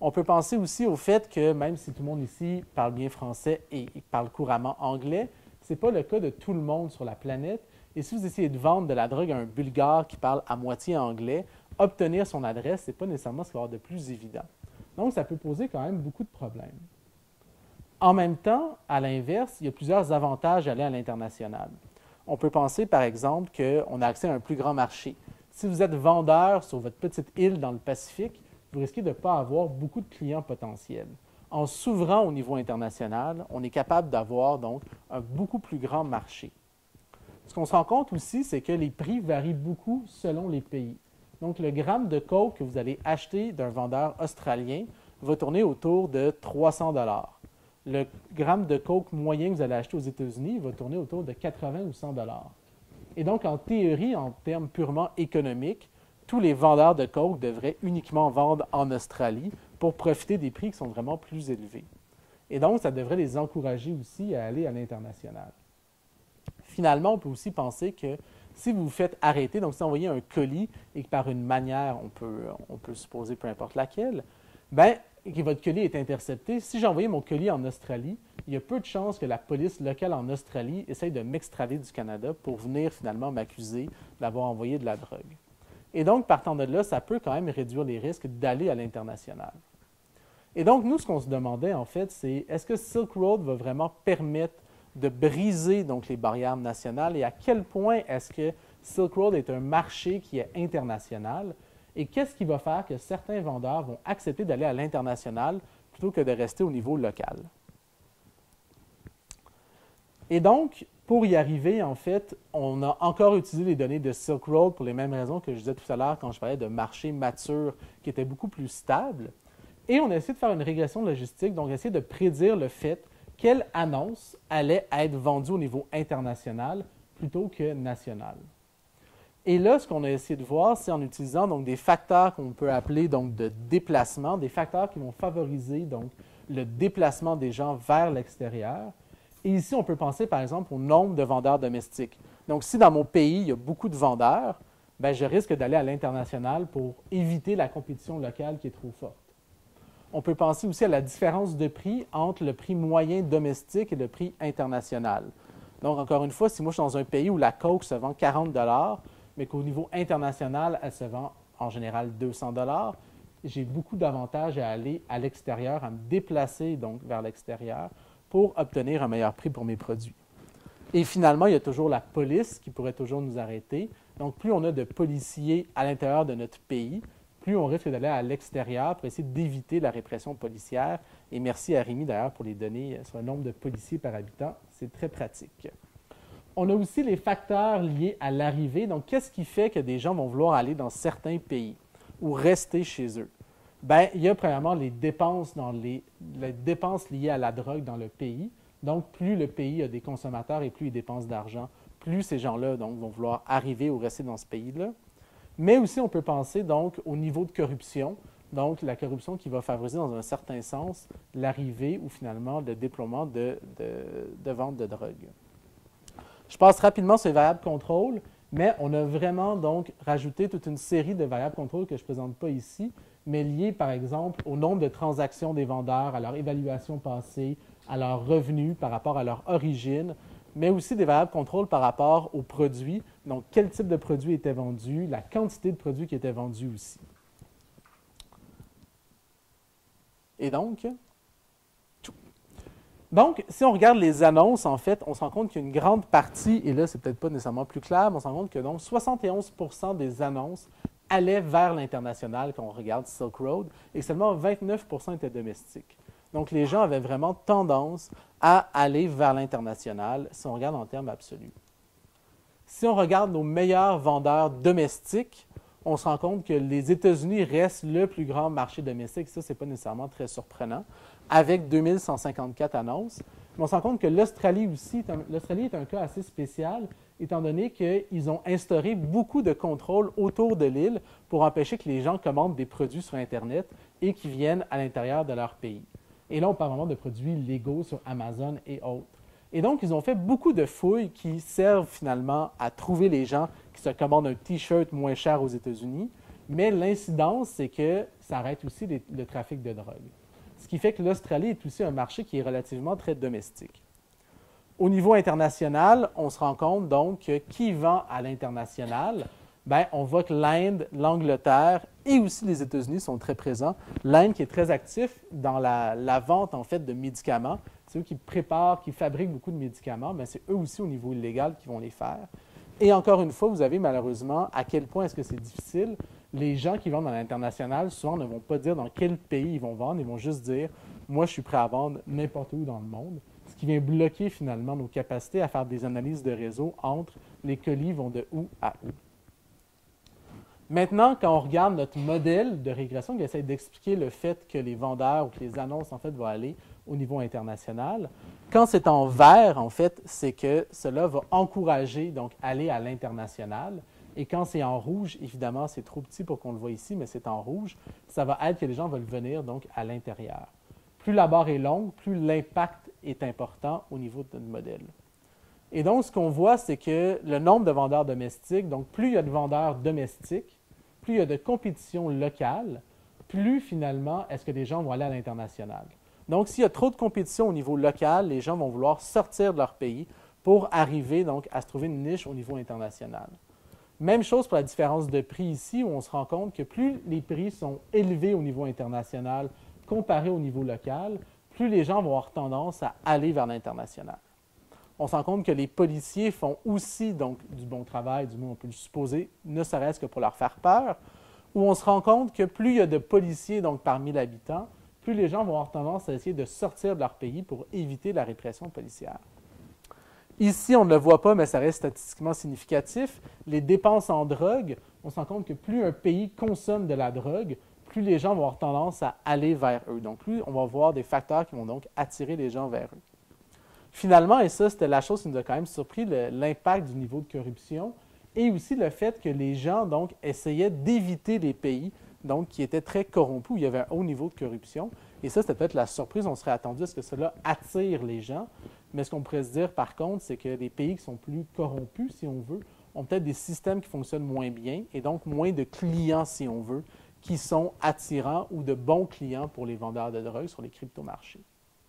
[SPEAKER 1] On peut penser aussi au fait que même si tout le monde ici parle bien français et parle couramment anglais, ce n'est pas le cas de tout le monde sur la planète. Et si vous essayez de vendre de la drogue à un Bulgare qui parle à moitié anglais, obtenir son adresse, ce n'est pas nécessairement ce qu'il y a de plus évident. Donc, ça peut poser quand même beaucoup de problèmes. En même temps, à l'inverse, il y a plusieurs avantages à aller à l'international. On peut penser, par exemple, qu'on a accès à un plus grand marché. Si vous êtes vendeur sur votre petite île dans le Pacifique, vous risquez de ne pas avoir beaucoup de clients potentiels. En s'ouvrant au niveau international, on est capable d'avoir donc un beaucoup plus grand marché. Ce qu'on se rend compte aussi, c'est que les prix varient beaucoup selon les pays. Donc, le gramme de coke que vous allez acheter d'un vendeur australien va tourner autour de 300 $. Le gramme de coke moyen que vous allez acheter aux États-Unis va tourner autour de 80 ou 100 $. Et donc, en théorie, en termes purement économiques, tous les vendeurs de coke devraient uniquement vendre en Australie pour profiter des prix qui sont vraiment plus élevés. Et donc, ça devrait les encourager aussi à aller à l'international. Finalement, on peut aussi penser que si vous vous faites arrêter, donc si vous envoyez un colis et que par une manière, on peut supposer peu importe laquelle, bien, et que votre colis est intercepté, si j'ai envoyé mon colis en Australie, il y a peu de chances que la police locale en Australie essaye de m'extrader du Canada pour venir finalement m'accuser d'avoir envoyé de la drogue. Et donc, partant de là, ça peut quand même réduire les risques d'aller à l'international. Et donc, nous, ce qu'on se demandait, en fait, c'est est-ce que Silk Road va vraiment permettre de briser donc, les barrières nationales et à quel point est-ce que Silk Road est un marché qui est international et qu'est-ce qui va faire que certains vendeurs vont accepter d'aller à l'international plutôt que de rester au niveau local. Et donc, pour y arriver, en fait, on a encore utilisé les données de Silk Road pour les mêmes raisons que je disais tout à l'heure quand je parlais de marché mature qui était beaucoup plus stable. Et on a essayé de faire une régression logistique, donc essayer de prédire le fait quelle annonce allait être vendue au niveau international plutôt que national. Et là, ce qu'on a essayé de voir, c'est en utilisant donc, des facteurs qu'on peut appeler donc, de déplacement, des facteurs qui vont favoriser donc, le déplacement des gens vers l'extérieur. Et ici, on peut penser par exemple au nombre de vendeurs domestiques. Donc, si dans mon pays, il y a beaucoup de vendeurs, bien, je risque d'aller à l'international pour éviter la compétition locale qui est trop forte. On peut penser aussi à la différence de prix entre le prix moyen domestique et le prix international. Donc, encore une fois, si moi je suis dans un pays où la coke se vend 40 $, mais qu'au niveau international, elle se vend en général 200 $, j'ai beaucoup d'avantages à aller à l'extérieur, à me déplacer donc vers l'extérieur pour obtenir un meilleur prix pour mes produits. Et finalement, il y a toujours la police qui pourrait toujours nous arrêter. Donc, plus on a de policiers à l'intérieur de notre pays, plus on risque d'aller à l'extérieur pour essayer d'éviter la répression policière. Et merci à Rémi d'ailleurs pour les données sur le nombre de policiers par habitant. C'est très pratique. On a aussi les facteurs liés à l'arrivée. Donc, qu'est-ce qui fait que des gens vont vouloir aller dans certains pays ou rester chez eux? Bien, il y a premièrement les dépenses liées à la drogue dans le pays. Donc, plus le pays a des consommateurs et plus il dépense d'argent, plus ces gens-là donc, vont vouloir arriver ou rester dans ce pays-là. Mais aussi, on peut penser donc au niveau de corruption, donc la corruption qui va favoriser dans un certain sens l'arrivée ou finalement le déploiement de vente de drogue. Je passe rapidement sur les variables contrôle, mais on a vraiment donc rajouté toute une série de variables contrôle que je ne présente pas ici, mais liées par exemple au nombre de transactions des vendeurs, à leur évaluation passée, à leurs revenus par rapport à leur origine, mais aussi des variables contrôle par rapport aux produits, donc quel type de produit était vendu, la quantité de produits qui étaient vendus aussi. Et donc, si on regarde les annonces, en fait, on se rend compte qu'il y a une grande partie, et là, c'est peut-être pas nécessairement plus clair, mais on se rend compte que donc 71 % des annonces allaient vers l'international quand on regarde Silk Road, et seulement 29 % étaient domestiques. Donc, les gens avaient vraiment tendance à aller vers l'international si on regarde en termes absolus. Si on regarde nos meilleurs vendeurs domestiques, on se rend compte que les États-Unis restent le plus grand marché domestique. Ça, ce n'est pas nécessairement très surprenant, avec 2154 annonces. Mais on se rend compte que l'Australie aussi, l'Australie est un cas assez spécial, étant donné qu'ils ont instauré beaucoup de contrôles autour de l'île pour empêcher que les gens commandent des produits sur Internet et qu'ils viennent à l'intérieur de leur pays. Et là, on parle vraiment de produits légaux sur Amazon et autres. Et donc, ils ont fait beaucoup de fouilles qui servent finalement à trouver les gens qui se commandent un T-shirt moins cher aux États-Unis, Mais l'incidence, c'est que ça arrête aussi le trafic de drogue. Ce qui fait que l'Australie est aussi un marché qui est relativement très domestique. Au niveau international, on se rend compte donc que qui vend à l'international? Bien, on voit que l'Inde, l'Angleterre et aussi les États-Unis sont très présents. L'Inde qui est très actif dans la vente en fait de médicaments. C'est eux qui préparent, qui fabriquent beaucoup de médicaments, mais c'est eux aussi au niveau illégal qui vont les faire. Et encore une fois, vous avez malheureusement à quel point est-ce que c'est difficile. Les gens qui vendent à l'international, souvent, ne vont pas dire dans quel pays ils vont vendre, ils vont juste dire « moi, je suis prêt à vendre n'importe où dans le monde », ce qui vient bloquer finalement nos capacités à faire des analyses de réseau entre les colis vont de où à où. Maintenant, quand on regarde notre modèle de régression qui essaie d'expliquer le fait que les vendeurs ou que les annonces en fait vont aller au niveau international, quand c'est en vert, en fait, c'est que cela va encourager donc aller à l'international. Et quand c'est en rouge, évidemment, c'est trop petit pour qu'on le voit ici, mais c'est en rouge, ça va être que les gens veulent venir donc à l'intérieur. Plus la barre est longue, plus l'impact est important au niveau de notre modèle. Et donc, ce qu'on voit, c'est que le nombre de vendeurs domestiques, donc plus il y a de vendeurs domestiques, plus il y a de compétition locale, plus finalement est-ce que les gens vont aller à l'international. Donc, s'il y a trop de compétition au niveau local, les gens vont vouloir sortir de leur pays pour arriver donc à se trouver une niche au niveau international. Même chose pour la différence de prix ici, où on se rend compte que plus les prix sont élevés au niveau international comparé au niveau local, plus les gens vont avoir tendance à aller vers l'international. On se rend compte que les policiers font aussi donc, du bon travail, du moins on peut le supposer, ne serait-ce que pour leur faire peur, où on se rend compte que plus il y a de policiers donc, parmi l'habitant, plus les gens vont avoir tendance à essayer de sortir de leur pays pour éviter la répression policière. Ici, on ne le voit pas, mais ça reste statistiquement significatif. Les dépenses en drogue, on se rend compte que plus un pays consomme de la drogue, plus les gens vont avoir tendance à aller vers eux. Donc, plus on va voir des facteurs qui vont donc attirer les gens vers eux. Finalement, et ça, c'était la chose qui nous a quand même surpris, l'impact du niveau de corruption et aussi le fait que les gens, donc, essayaient d'éviter les pays, donc, qui étaient très corrompus, où il y avait un haut niveau de corruption. Et ça, c'était peut-être la surprise. On serait attendu à ce que cela attire les gens. Mais ce qu'on pourrait se dire, par contre, c'est que les pays qui sont plus corrompus, si on veut, ont peut-être des systèmes qui fonctionnent moins bien et donc moins de clients, si on veut, qui sont attirants ou de bons clients pour les vendeurs de drogue sur les cryptomarchés.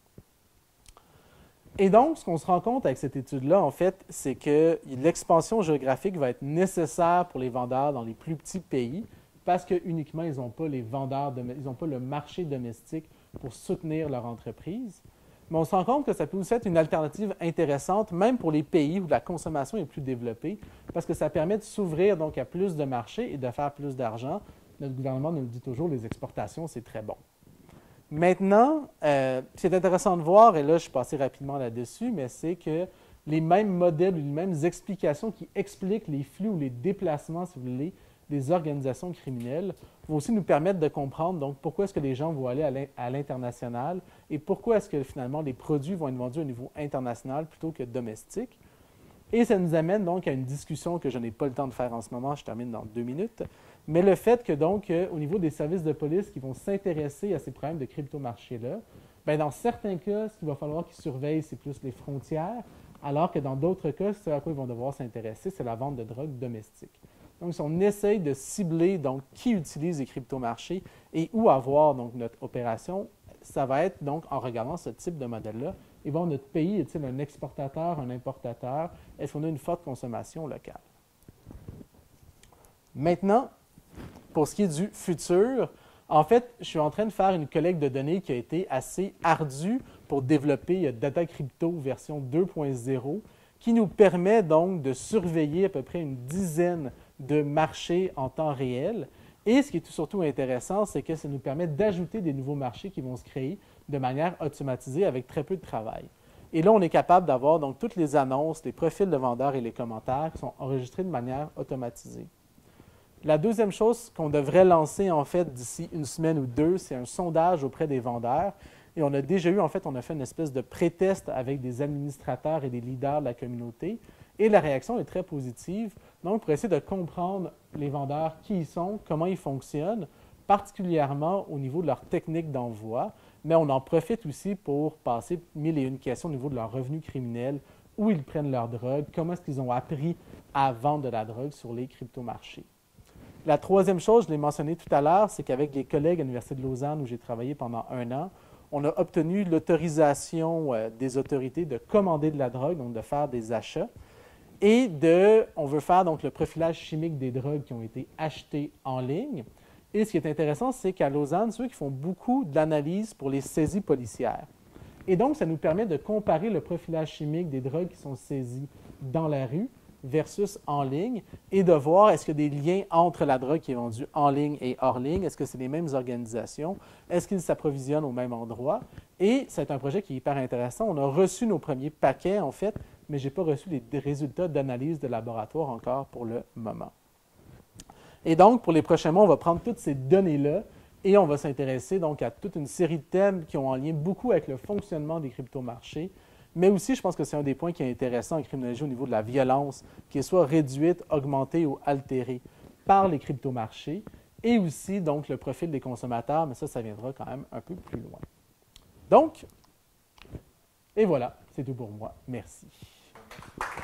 [SPEAKER 1] Et donc, ce qu'on se rend compte avec cette étude-là, en fait, c'est que l'expansion géographique va être nécessaire pour les vendeurs dans les plus petits pays parce que uniquement ils n'ont pas les vendeurs, ils n'ont pas le marché domestique pour soutenir leur entreprise. Mais on se rend compte que ça peut aussi être une alternative intéressante, même pour les pays où la consommation est plus développée, parce que ça permet de s'ouvrir donc à plus de marchés et de faire plus d'argent. Notre gouvernement nous le dit toujours, les exportations, c'est très bon. Maintenant, c'est intéressant de voir, et là, je suis passé rapidement là-dessus, mais c'est que les mêmes modèles ou les mêmes explications qui expliquent les flux ou les déplacements, si vous voulez, des organisations criminelles vont aussi nous permettre de comprendre donc pourquoi est-ce que les gens vont aller à l'international et pourquoi est-ce que finalement les produits vont être vendus au niveau international plutôt que domestique. Et ça nous amène donc à une discussion que je n'ai pas le temps de faire en ce moment, je termine dans 2 minutes, mais le fait que donc au niveau des services de police qui vont s'intéresser à ces problèmes de crypto-marché-là, bien, dans certains cas, ce qu'il va falloir qu'ils surveillent, c'est plus les frontières, alors que dans d'autres cas, ce à quoi ils vont devoir s'intéresser, c'est la vente de drogue domestique. Donc, si on essaye de cibler donc, qui utilise les crypto-marchés et où avoir donc, notre opération, ça va être donc en regardant ce type de modèle-là. Et bon, notre pays est-il un exportateur, un importateur? Est-ce qu'on a une forte consommation locale? Maintenant, pour ce qui est du futur, en fait, je suis en train de faire une collecte de données qui a été assez ardue pour développer Data Crypto version 2.0 qui nous permet donc de surveiller à peu près une dizaine de marchés en temps réel. Et ce qui est surtout intéressant, c'est que ça nous permet d'ajouter des nouveaux marchés qui vont se créer de manière automatisée avec très peu de travail. Et là, on est capable d'avoir donc toutes les annonces, les profils de vendeurs et les commentaires qui sont enregistrés de manière automatisée. La deuxième chose qu'on devrait lancer en fait d'ici une semaine ou deux, c'est un sondage auprès des vendeurs. Et on a déjà eu, en fait, on a fait une espèce de pré-test avec des administrateurs et des leaders de la communauté. Et la réaction est très positive. Donc, pour essayer de comprendre les vendeurs, qui ils sont, comment ils fonctionnent, particulièrement au niveau de leur technique d'envoi, mais on en profite aussi pour passer 1001 questions au niveau de leurs revenus criminels, où ils prennent leur drogue, comment est-ce qu'ils ont appris à vendre de la drogue sur les cryptomarchés. La troisième chose, je l'ai mentionné tout à l'heure, c'est qu'avec les collègues à l'Université de Lausanne, où j'ai travaillé pendant 1 an, on a obtenu l'autorisation des autorités de commander de la drogue, donc de faire des achats. Et on veut faire donc le profilage chimique des drogues qui ont été achetées en ligne. Et ce qui est intéressant, c'est qu'à Lausanne, ceux qui font beaucoup d'analyses pour les saisies policières. Et donc, ça nous permet de comparer le profilage chimique des drogues qui sont saisies dans la rue versus en ligne et de voir est-ce qu'il y a des liens entre la drogue qui est vendue en ligne et hors ligne. Est-ce que c'est les mêmes organisations? Est-ce qu'ils s'approvisionnent au même endroit? Et c'est un projet qui est hyper intéressant. On a reçu nos premiers paquets, en fait, mais je n'ai pas reçu les résultats d'analyse de laboratoire encore pour le moment. Et donc, pour les prochains mois, on va prendre toutes ces données-là et on va s'intéresser donc à toute une série de thèmes qui ont en lien beaucoup avec le fonctionnement des cryptomarchés. Mais aussi, je pense que c'est un des points qui est intéressant en criminologie au niveau de la violence, qui est soit réduite, augmentée ou altérée par les cryptomarchés, et aussi donc le profil des consommateurs, mais ça viendra quand même un peu plus loin. Donc, et voilà, c'est tout pour moi. Merci.